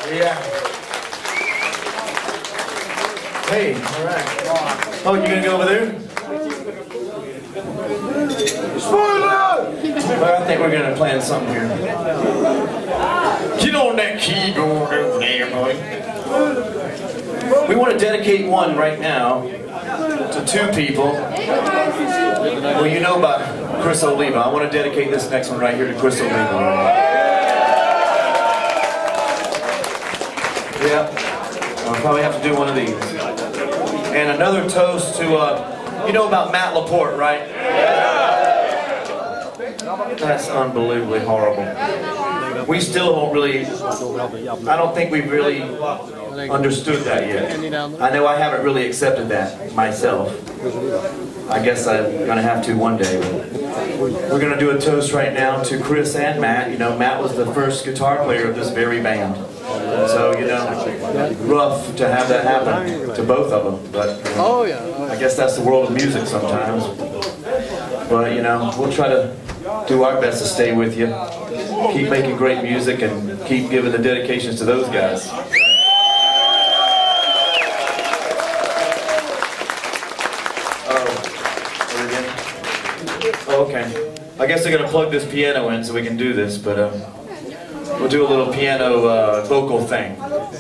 Yeah. Hey, all right. Oh, you gonna go over there? Well, I think we're gonna plan something here. Get on that keyboard over there, boy. We want to dedicate one right now to two people. Well, you know about Chris Oliva. I want to dedicate this next one right here to Chris Oliva. Yeah, I'll probably have to do one of these. And another toast to, you know about Matt Laporte, right? That's unbelievably horrible. We still don't really, I don't think we've really understood that yet. I know I haven't really accepted that myself. I guess I'm going to have to one day. We're going to do a toast right now to Chris and Matt. You know, Matt was the first guitar player of this very band. So, you know, rough to have that happen to both of them. But I guess that's the world of music sometimes. But, you know, we'll try to do our best to stay with you. Keep making great music and keep giving the dedications to those guys. Oh, okay. I guess they're going to plug this piano in so we can do this, but we'll do a little piano vocal thing.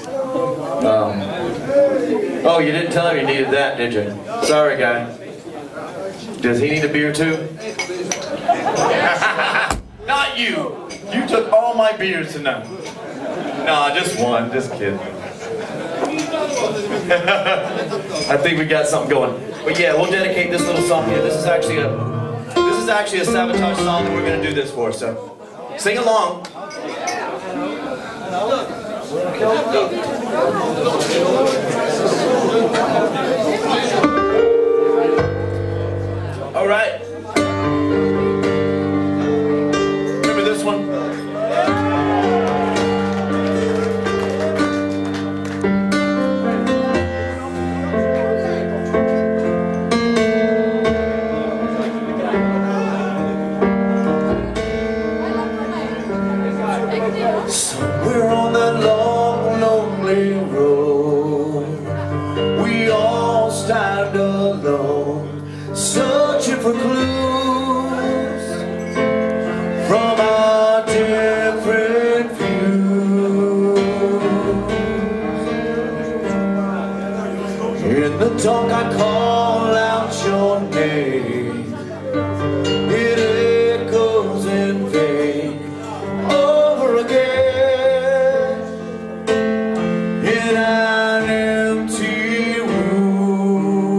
Oh, you didn't tell him you needed that, did you? Sorry, guy. Does he need a beer too? Not you! You took all my beers tonight. Nah, just one. Just kidding. I think we got something going. But yeah, we'll dedicate this little song here. This is actually a Savatage song that we're going to do this for. So sing along. All right. Remember this one? Somewhere on that long, lonely road, we all stand alone, searching for clues from our different views. In the dark I call out your name, it echoes in vain over again in an empty room.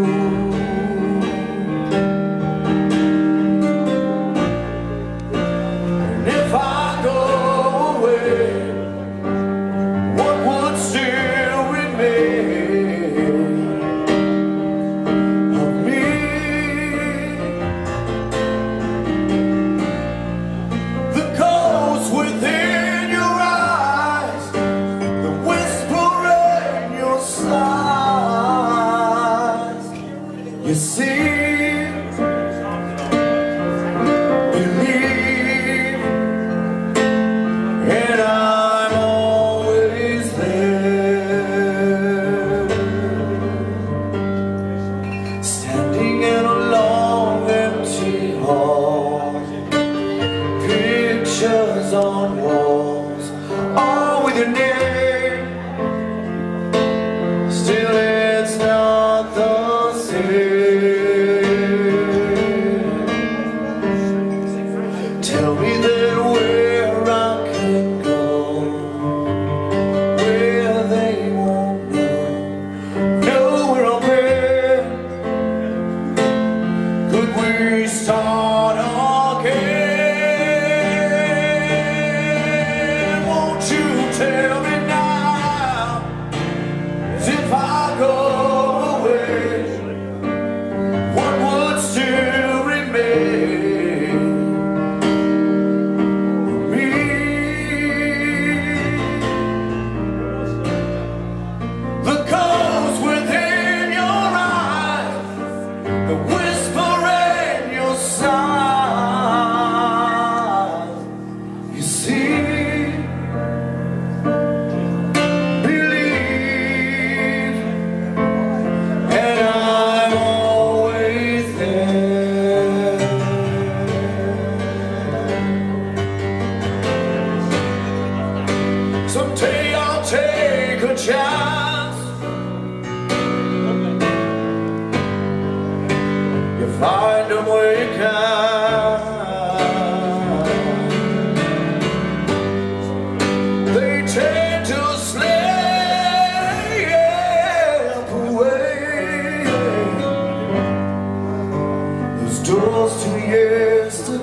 And if I go away, what would still remain?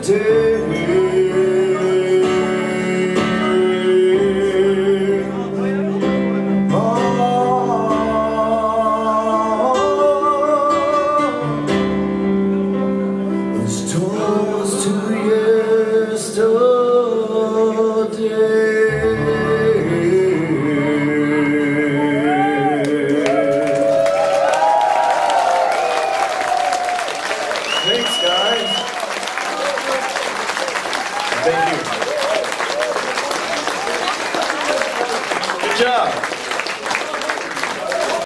Thanks, guys. Thank you.